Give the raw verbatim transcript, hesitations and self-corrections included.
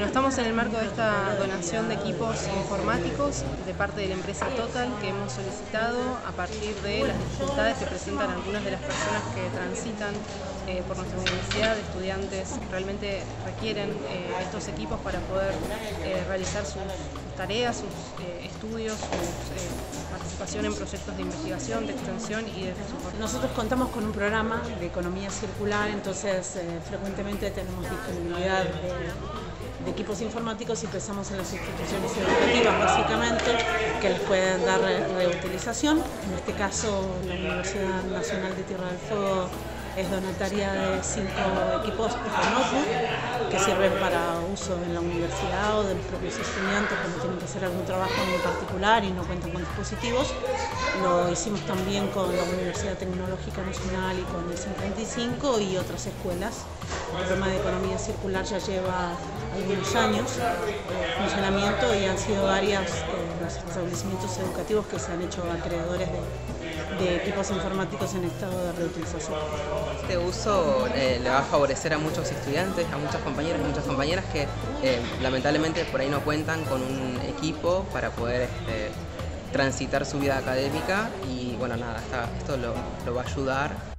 Bueno, estamos en el marco de esta donación de equipos informáticos de parte de la empresa Total que hemos solicitado a partir de las dificultades que presentan algunas de las personas que transitan eh, por nuestra universidad. Estudiantes realmente requieren eh, estos equipos para poder eh, realizar sus tareas, sus eh, estudios, su eh, participación en proyectos de investigación, de extensión y de soporte. Nosotros contamos con un programa de economía circular, entonces eh, frecuentemente tenemos disponibilidad de de equipos informáticos y pensamos en las instituciones educativas básicamente que les pueden dar re reutilización. En este caso la Universidad Nacional de Tierra del Fuego es donataria de cinco equipos de notebook que sirven para uso en la universidad o de los propios estudiantes cuando tienen que hacer algún trabajo en particular y no cuentan con dispositivos. Lo hicimos también con la Universidad Tecnológica Nacional y con el cincuenta y cinco y otras escuelas. El programa de economía circular ya lleva algunos años de funcionamiento y han sido varios eh, los establecimientos educativos que se han hecho acreedores de, de equipos informáticos en estado de reutilización. Este uso eh, le va a favorecer a muchos estudiantes, a muchos compañeros y muchas compañeras que eh, lamentablemente por ahí no cuentan con un equipo para poder este, transitar su vida académica y bueno, nada, esta, esto lo, lo va a ayudar